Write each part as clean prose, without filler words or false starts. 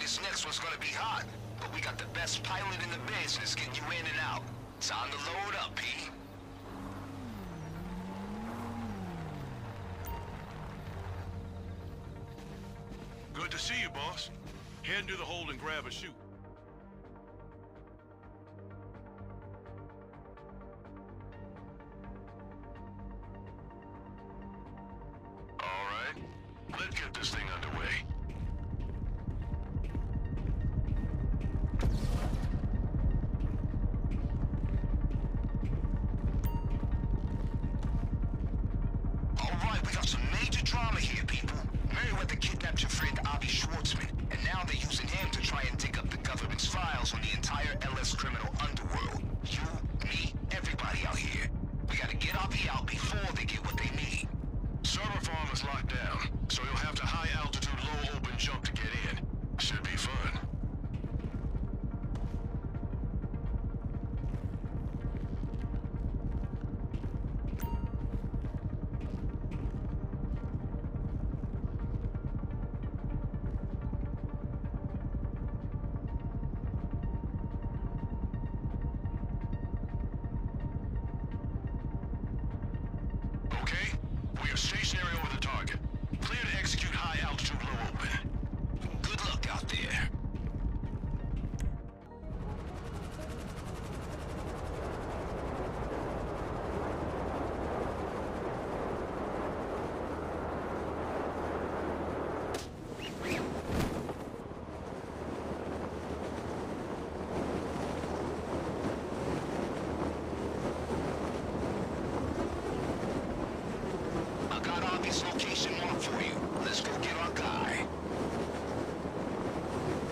this next one's gonna be hot, but we got the best pilot in the business getting you in and out. Time to load up, P. Good to see you, boss. Head into the hold and grab a chute. All right, let's get this thing underway. All right, we got some major drama here, people. Merryweather kidnapped your friend Avi Schwartzman, and now they're using him to try and dig up the government's files on the entire LS criminal underworld. You, me, everybody out here. We gotta get Avi out before they get what they need. Server farm is locked down, so you'll have to high-altitude, low-open jump to get in. Should be fun. Okay, we are stationary over the target. Clear to execute high-altitude, low-open. Good luck out there. I got Avi's location marked for you. Let's go get our guy.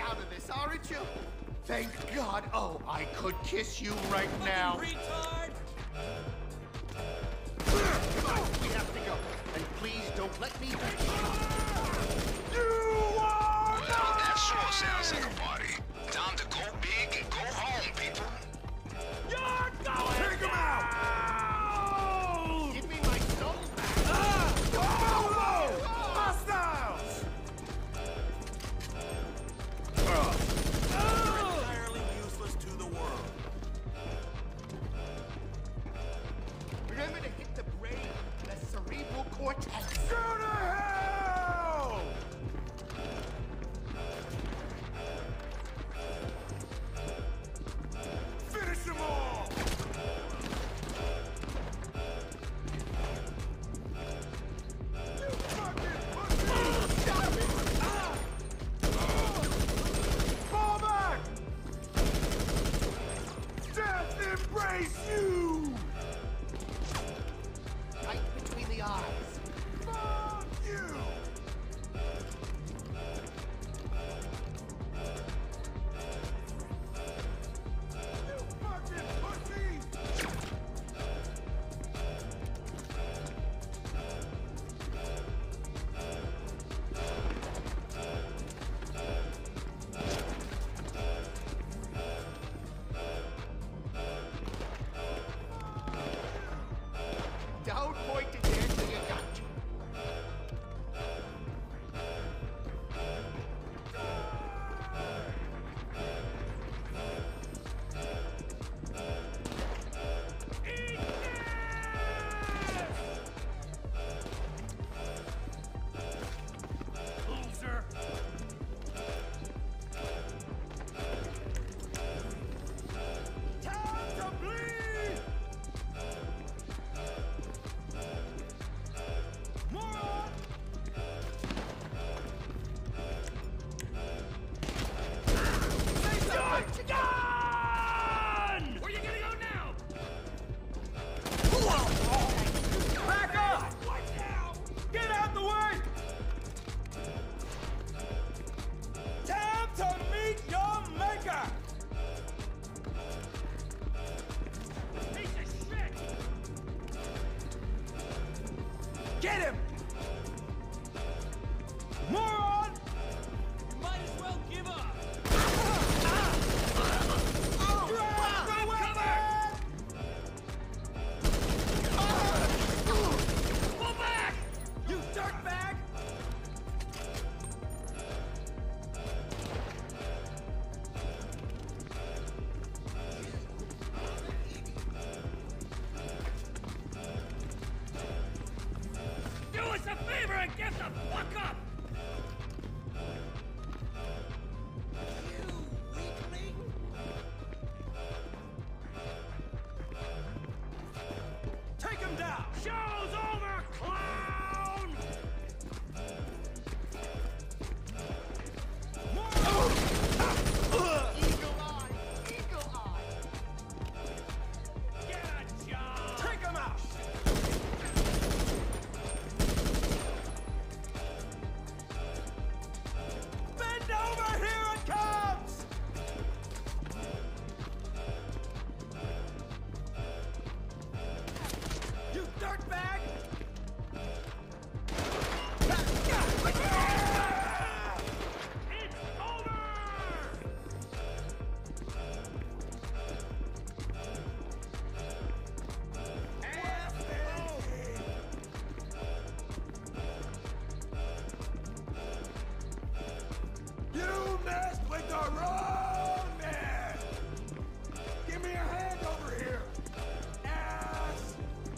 out of this, aren't you? Thank God. Oh, I could kiss you right now. Retard! Come on, we have to go. And please don't let me hurt you. Well, that sure sounds like a party. Time to go big and go home, people. You're going Take him out! Give me my soul back. Hostiles! Entirely useless to the world. Remember to hit the brain, the cerebral cortex. Go to hell! Finish them all! You fucking pussy! Stop it! Fall back! Death embrace you! Right between the eyes. Fuck you! You fucking pussy! Don't point it there till you got to. Loser! Time to bleed! Moron! You're done! Where you gonna go now? Back up! Watch out! Get out the way! Time to meet your maker! Piece of shit! Get him! Moron! You might as well give up! Drop the weapon! Pull back! You dirtbag! Do us a favor and get the fuck up! You weakling! Take him down! Show's over, clown! Eagle eye! Eagle eye! Get a job! Take him out! Bend over, here it comes! You dirtbag! It's over! You messed with the wrong man! Give me a hand over here! Ass!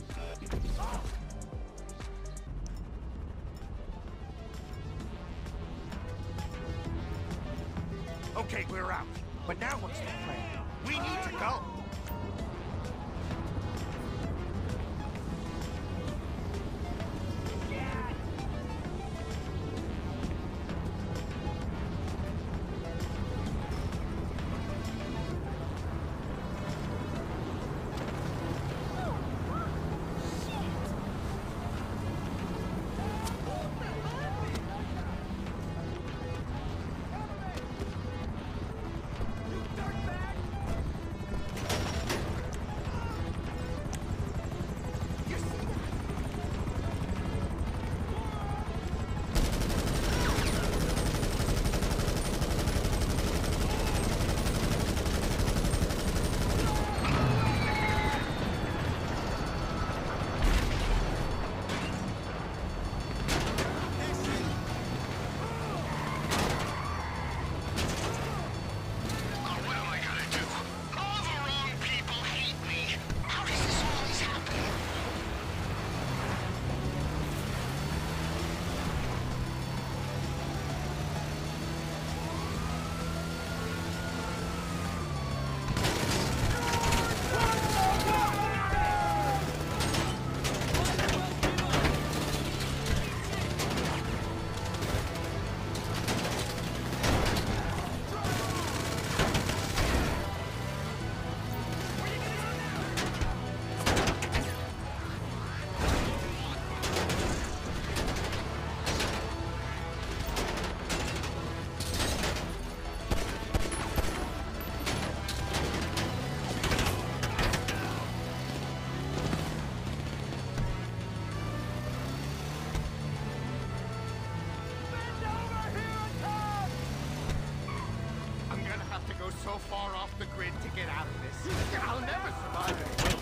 Okay, we're out. But now what's the plan? We need to go. gonna have to go so far off the grid to get out of this. I'll never survive it.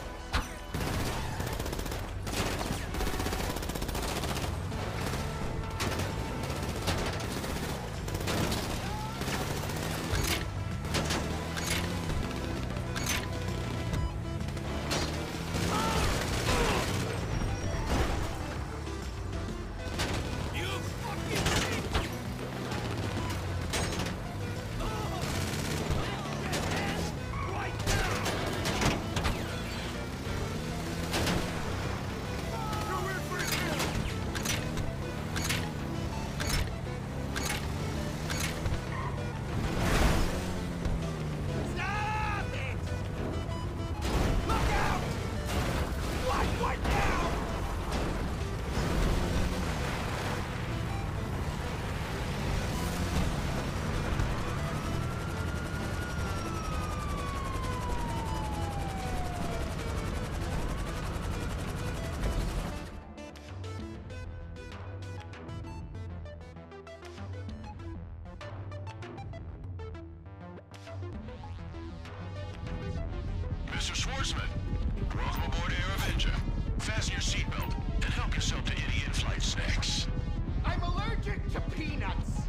Mr. Schwartzman, welcome aboard Air Avenger. Fasten your seatbelt and help yourself to any in-flight snacks. I'm allergic to peanuts.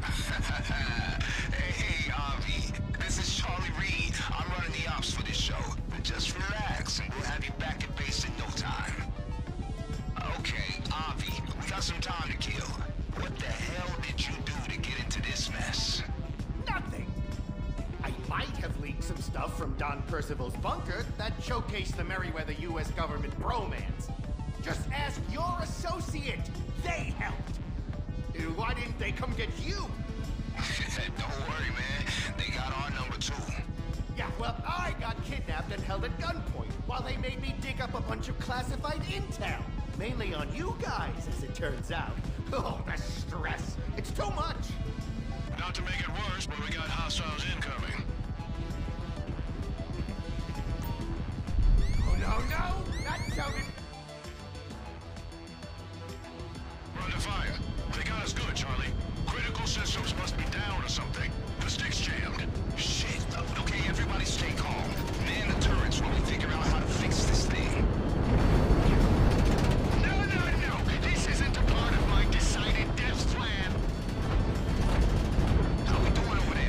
Hey, Avi. This is Charlie Reed. I'm running the ops for this show. Just relax, and we'll have you back at base in no time. Okay, Avi, we got some time to kill. What the hell did you do to get into this mess? Nothing. I might have leaked some stuff from Don Percival's bunker that showcased the Merryweather U.S. government bromance. Just ask your associate. They helped. Why didn't they come get you? Don't worry, man. They got our number too. Yeah, well, I got kidnapped and held at gunpoint while they made me dig up a bunch of classified intel. Mainly on you guys, as it turns out. Oh, the stress. It's too much. Not to make it worse, but we got hostiles incoming. Oh, no! That sounded... We're under fire. They got us good, Charlie. Critical systems must be down or something. The stick's jammed. Shit. Okay, everybody stay calm. Man the turrets while we figure out how to fix this thing. No! This isn't a part of my decided death plan. How we doing over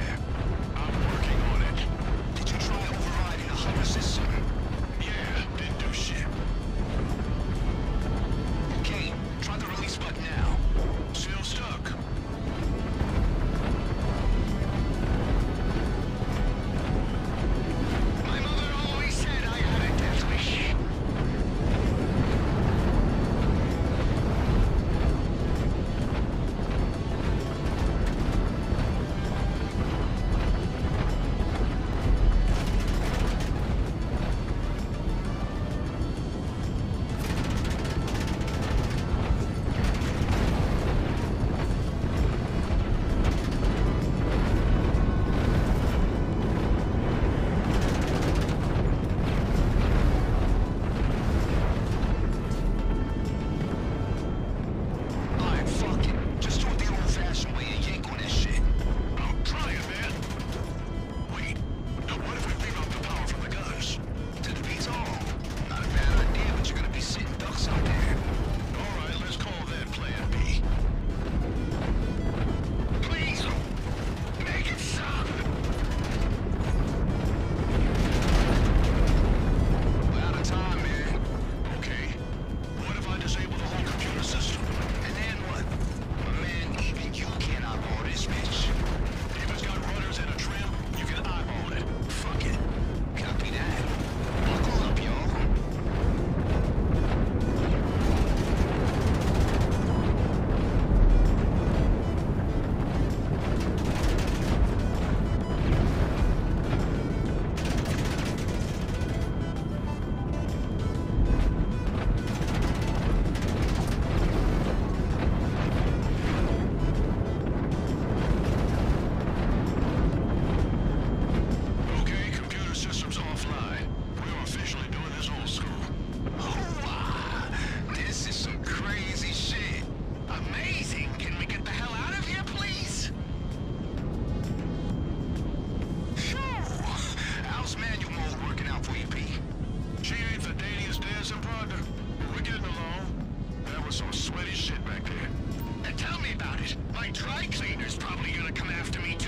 dry cleaner's probably gonna come after me